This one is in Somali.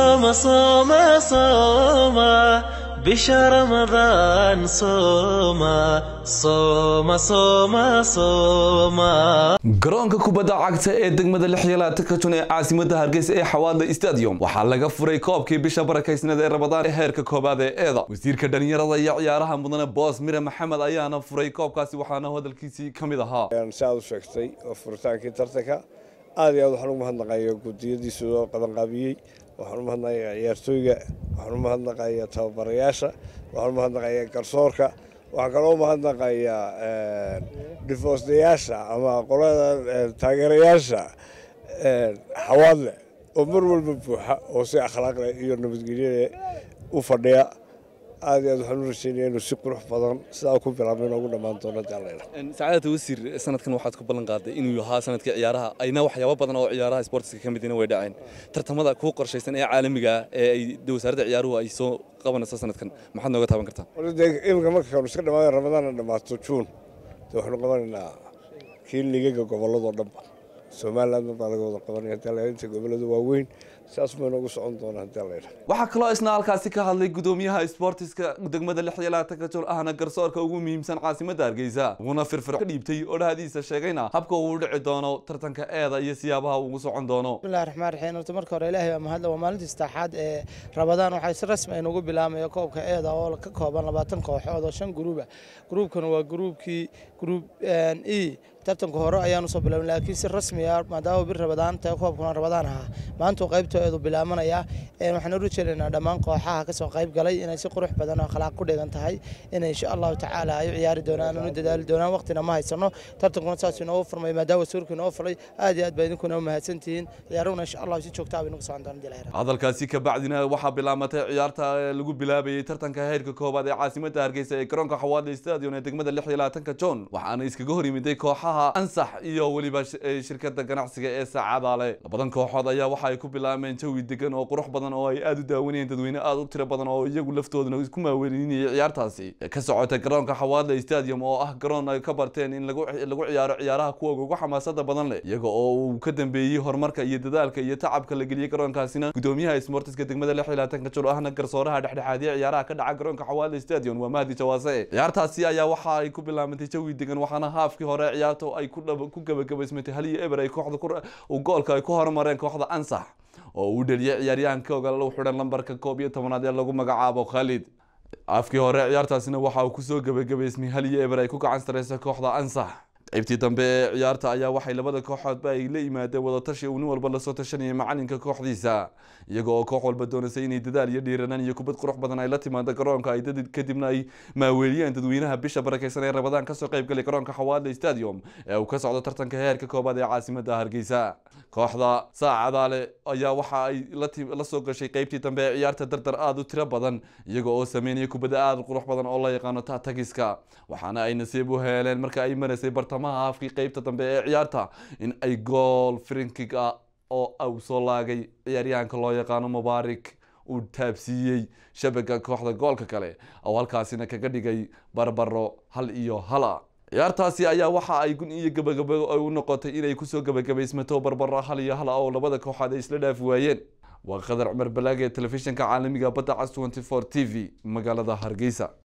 صوم بشهر رمضان صوم garoonka kubadda cagta ee degmada Lixyalaad ka jun ee caasimadda Hargeysa ee Xawaadle Stadium waxaa laga furay koobkii bisha barakaysnada ee Ramadaan ee heerka koobaad ee eeda wasiirka dhalinyarada iyo ciyaaraha mudane Boos Mire Maxamed ayaana furay koobkaasi waxaana hadalkiisii kamid ahaa saad u sheegtay oo furitaankii tartanka aad iyo aad waxaan ugu mahadnaqayaa gudiyadiisa oo qaban qaabiyay waxaan u mahadnaqayaa ciyaartooyga waxaan u mahadnaqayaa tababarayaasha waxaan u mahadnaqayaa garsoorka waxaan kaloo mahadnaqayaa difoostayaasha ama qolada taageerayaasha Xawaadle oo mar walba buuxa oo si akhlaaq leh iyo nabadgelyo u fadhiya aad iyo aad waxaan u rajaynayaa inuu si qurux badan sidaa ku bilaabay ugu dhamaan doono jaalleena saacada wasiir sanadkan waxaad ku ballan qaaday inuu yahay sanadkii ciyaaraha ayna waxyaabo badan oo ciyaaraha sportska kamid ah way dhaceen tartamada ku qorshaysan ee caalamiga ee ay wasaaradda ciyaaruhu ay soo qabanayso sanadkan maxaad nooga taaban kartaa ilka marka uu iska dhamaado Ramadaan dhamaato June waxaan qabanaynaa kii liiga gobolada dhanba Soomaaliland baa laga wada qabanaya talaaynta gobolada waaweyn saas ma noogu socon doona talaayn waxa kale oo isna halkaasi ka hadlay gudoomiyaha sportiska degmada Lixyalaad ka jun ahna garsoorka ugu muhiimsan caasimadda Hargeysa una firfir ka dhiibtay oo dhahdiisa sheegayna habka uu dhici doono tartanka eeda iyo siyaabaha uu socon doono bismillaahir rahmaanir rahiim horta marka hore ilaahay ma hadla waa maalintii saddexaad ee Ramadaan waxay si rasmi ah ugu bilaabmay koobka eeda oo ka kooban 20 kooxood oo 5 gruubkan waa gruubkii gruub E tartanka hore ayaan soo bilaabnay laakiin si rasmi ah maadaama bir Ramadaan tahay koobkan Ramadaan ah maanta qaybtooda bilaabanaya waxaan u rajaynaynaa dhammaan kooxaha ka soo qayb galay inay si qurux badan oo akhlaaq ku dhigan tahay in insha Allah tacaala ay ciyaari doonaan oo dadaali doonaan waqtina ma haysano tartankuna saas inoo furmay maadaama suurka inoo fulay aad iyo aad baa idinkuna u mahadsantihiin ciyaaruna insha Allah si joogto ah inuu soo doonaan dilaayra hadalkaasi ka bacdina waxa bilaamatay ciyaarta lagu bilaabayay tartanka heerka koobaad ee caasimadda Hargeysa ee garoonka Xawaadle Stadium ee degmada Lixyalaad ka joon waxaana iskaga hor yimiday kooxaha ansax iyo waliba shirkadda ganacsiga ee Saacadaale labadan kooxood ayaa waxa ay ku bilaabeen jawi degan oo qurux badan oo ay aad u daawanayeen dadweyne aad u tiro badan oo iyagu laftoodana isku maawelinayay ciyaartaasi ka socotay garoonka Xawaadle Stadium oo ah garoon ay ka barteen in lagu ciyaaro ciyaaraha kuwa ugu xamaasada badan leh iyaga oo uu ka dambeeyay horumarka iyo dadaalka iyo tacabka la geliyay garoonkaasina gudoomiyaha sportiska degmada Lixyalaad ka jiro ahna garsooraha dhexdhexaadiye ciyaaraha ka dhaca garoonka Xawaadle Stadium waa Mahdi Jawaase ciyaartaasi ayaa waxa ay ku bilaabantay jawi degan waxaana haafkii hore ciyaarta ay ku gabagabaysmatay hal iyo eber ay kooxda goolka ay ku horumareen kooxda ansax oo uu dhaliyay ciyaaryahanka oo uu xidhan lambarka 11 ee lagu magacaabo Khalid afkii hore ciyaartaasina waxa uu ku soo gabagabaysmay hal iyo eber ay ku gacan sareysay kooxda ansax qaybtii dambe ciyaarta ayaa waxay labada kooxood ay la yimaadeen wada tashi uu nin walba la soo tashanayay macalinka kooxdiisa iyaga oo koox walba doonayay inay dadaal iyo dhiiranaan iyo kubad qurux badan ay la timaado garoonka ay kadibna ay maaweeliyeen dadweynaha bisha barakeysan ee Ramadaan ka soo qayb galay garoonka Xawaadle Stadium ee uu ka socdo tartanka heerka koobaad ee caasimadda Hargeysa kooxda Saacadaale ayaa waxa ay la soo gashay qaybtii dambe ciyaarta dardar aad u tiro badan iyaga oo sameeyay kubad aad qurux badan oo la yaqaan tagiska waxaana ay nasiib u heleen marka ay mareysay bartamaha afkii qaybta dambe ee ciyaarta in ay gool free-kick oo aw soo laagay ciyaaryahanka loo yaqaan Mubaarak uu taabsiiyay shabakka kooxda goolka kale oo halkaasina kaga dhigay barbaro hal iyo hala ciyaartaasi ayaa waxa ay gun iyo gabagabo ay u noqotay inay ku soo gabagabaysmato barbaro hal iyo hala oo labada kooxood ay isla dhaaf waayeen waa Qadar Cumar Balaag ee telefishinka caalamiga Badda Cas 24 TV magaalada Hargeysa